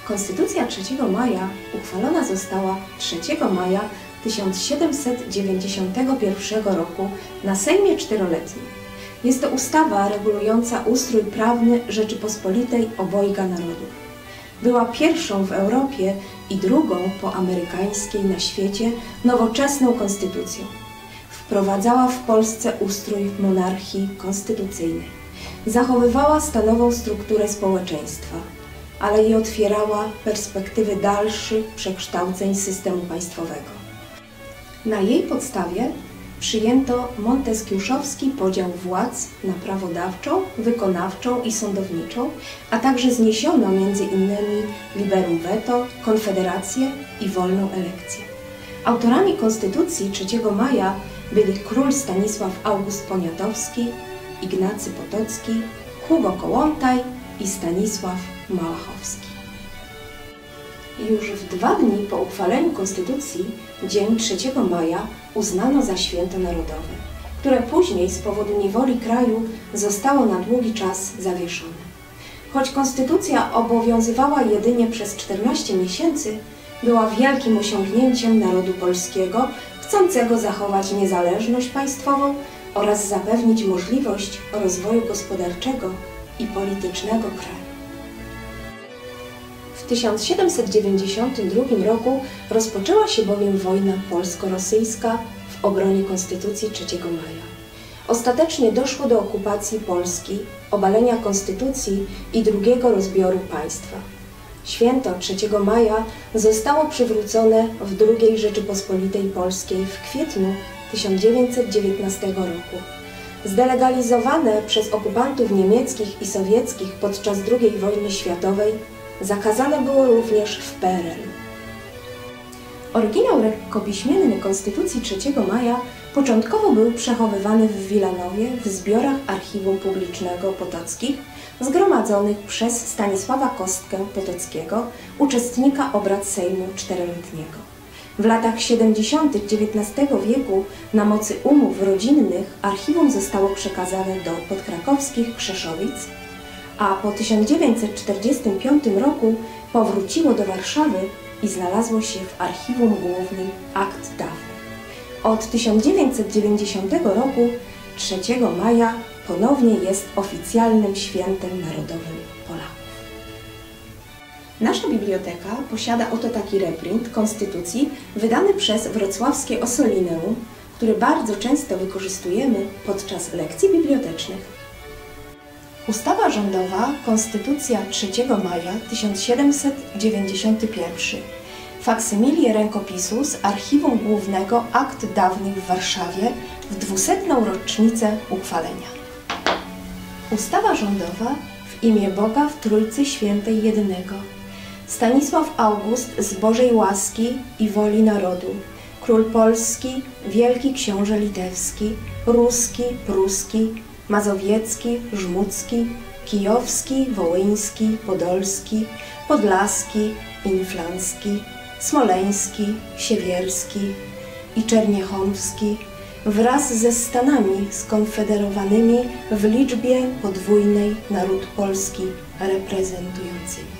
Konstytucja 3 maja uchwalona została 3 maja 1791 roku na Sejmie Czteroletnim. Jest to ustawa regulująca ustrój prawny Rzeczypospolitej obojga narodów. Była pierwszą w Europie i drugą po amerykańskiej na świecie nowoczesną konstytucją. Wprowadzała w Polsce ustrój monarchii konstytucyjnej. Zachowywała stanową strukturę społeczeństwa, ale i otwierała perspektywy dalszych przekształceń systemu państwowego. Na jej podstawie przyjęto monteskiuszowski podział władz na prawodawczą, wykonawczą i sądowniczą, a także zniesiono między innymi liberum veto, konfederację i wolną elekcję. Autorami Konstytucji 3 maja byli król Stanisław August Poniatowski, Ignacy Potocki, Hugo Kołłątaj i Stanisław Małachowski. Już w 2 dni po uchwaleniu Konstytucji dzień 3 maja uznano za święto narodowe, które później z powodu niewoli kraju zostało na długi czas zawieszone. Choć Konstytucja obowiązywała jedynie przez 14 miesięcy, była wielkim osiągnięciem narodu polskiego, chcącego zachować niezależność państwową oraz zapewnić możliwość rozwoju gospodarczego i politycznego kraju. W 1792 roku rozpoczęła się bowiem wojna polsko-rosyjska w obronie Konstytucji 3 maja. Ostatecznie doszło do okupacji Polski, obalenia Konstytucji i drugiego rozbioru państwa. Święto 3 maja zostało przywrócone w II Rzeczypospolitej Polskiej w kwietniu 1919 roku. Zdelegalizowane przez okupantów niemieckich i sowieckich podczas II wojny światowej, zakazane było również w PRL. Oryginał rękopiśmienny Konstytucji 3 maja początkowo był przechowywany w Wilanowie w zbiorach Archiwum Publicznego Potockich, zgromadzonych przez Stanisława Kostkę Potockiego, uczestnika obrad Sejmu Czteroletniego. W latach 70. XIX wieku na mocy umów rodzinnych archiwum zostało przekazane do podkrakowskich Krzeszowic, a po 1945 roku powróciło do Warszawy i znalazło się w Archiwum Głównym Akt Dawnych. Od 1990 roku 3 maja ponownie jest oficjalnym świętem narodowym Polaków. Nasza biblioteka posiada oto taki reprint Konstytucji wydany przez wrocławskie Ossolineum, który bardzo często wykorzystujemy podczas lekcji bibliotecznych. Ustawa rządowa Konstytucja 3 maja 1791. Faksymilie rękopisu z Archiwum Głównego Akt Dawnych w Warszawie w 200. rocznicę uchwalenia. Ustawa rządowa w imię Boga w Trójcy Świętej Jedynego. Stanisław August z Bożej łaski i woli narodu, król polski, wielki książę litewski, ruski, pruski, mazowiecki, żmudzki, kijowski, wołyński, podolski, podlaski, inflancki, smoleński, siewierski i czerniechowski wraz ze stanami skonfederowanymi w liczbie podwójnej naród polski reprezentującymi.